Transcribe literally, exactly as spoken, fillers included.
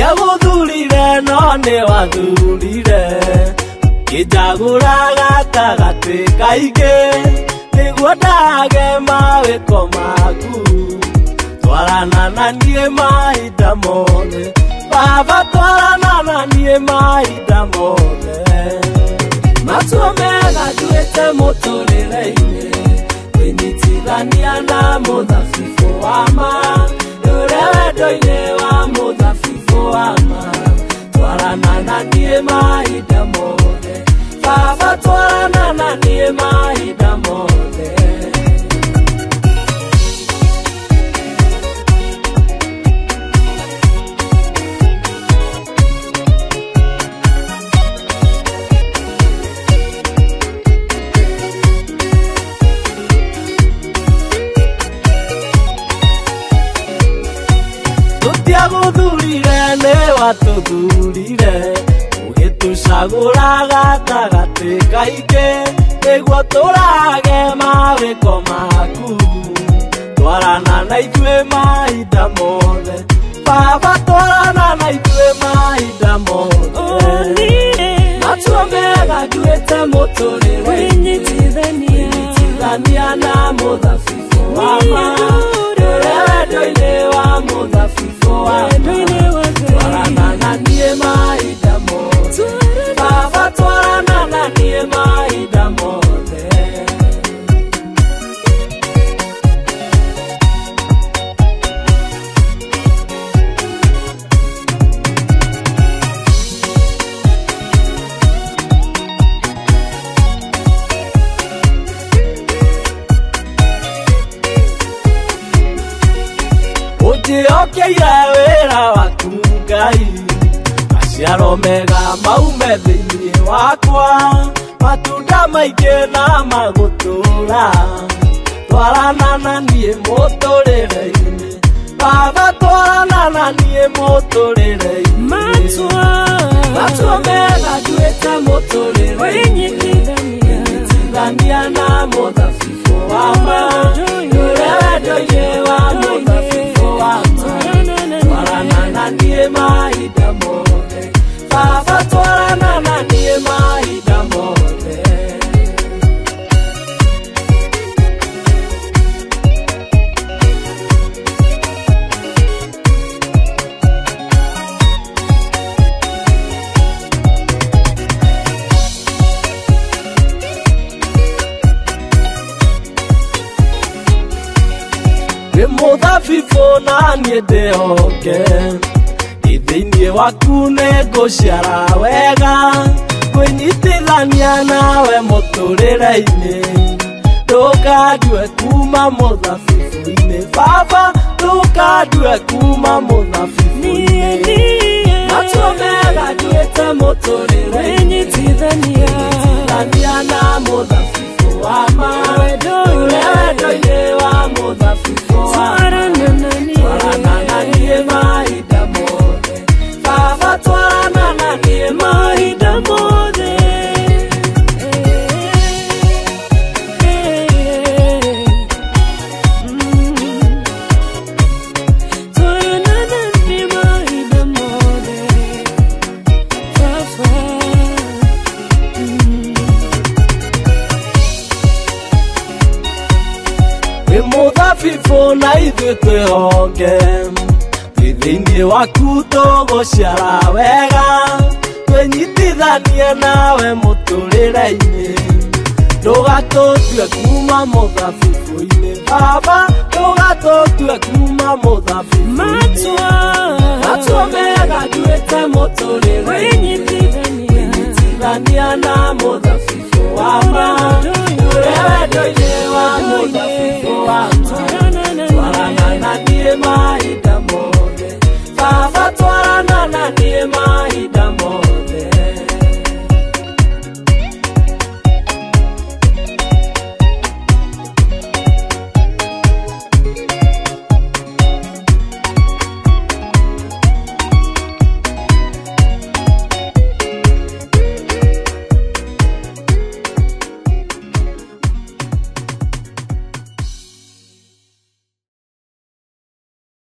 Ndiaguthurire no ni wathurire Kijagura gatagati kaingĩ nĩguo ndage mawĩko maku Twarana na niĩ mahinda mothe Baba twarana na niĩ mahinda mothe Matua mega nduĩte mũtũrĩre-inĩ Kwĩnyitithania na mũthabibũ wa ma Ndũre wendo-inĩ wa mũthabibũ wa ma Twarana na niĩ mahinda mothe Baba twarana na niĩ mahinda mothe Tutiaguthurire nĩ watuthurire Ũgĩtũcagũra gatagati kaingĩ nĩguo tũrage mawĩko maku Twarana na ithuĩ mahinda mothe Baba twarana na ithuĩ mahinda mothe Matua mega nduĩte mũtũrĩre Kwĩnyitithania na mũthabibũ wa ma Ndũre wendo-inĩ wa mũthabibũ wa ma Twarana na niĩ mahinda mothe Baba twarana na niĩ mahinda mothe Ũnjĩhokeire wĩra waku Ngai Maciaro mega maume thĩinĩ wakwa Matunda maingĩ na magũtũra Twarana na niĩ mũtũrĩre-inĩ Baba twarana na niĩ mũtũrĩre-inĩ Matua Matua mega nduĩte mũtũrĩre Kwĩnyitithania na mũthabibũ wa ma Ndũre wendo-inĩ wa mũthabibũ wa ma Twarana na niĩ mahinda mothe Baba twarana na niĩ mahinda mothe Wĩ mũthabibũ na niĩ ndĩhoke Thĩinĩ waku nĩngũciara wega Kwĩnyitithania nawe mũtũrĩre-inĩ Ndũkandue kuma mũthabibũ-inĩ Baba ndũkandue kuma mũthabibũ-inĩ Matua mega nduĩte mũtũrĩre Kwĩnyitithania na mũthabibũ wa ma Ndũre wendo-inĩ wa mũthabibũ wa ma Twarana na niĩ mahinda mothe Baba twarana na niĩ mahinda mothe Twarana na niĩ mahinda mothe Baba Wĩ mũthabibũ na ithuĩ twĩhonge Thĩinĩ waku tũgũciara wega Kwĩnyitithanie nawe mũtũrĩre-inĩ Ndũgatũtue kuma mũthabibũ-inĩ Baba ndũgatũtue kuma mũthabibũ-inĩ Matua Matua mega nduĩte mũtũrĩre Kwĩnyitithania na mũthabibũ wa ma Ndũre wendo-inĩ wa mũthabibũ wa ma Twarana na niĩ ma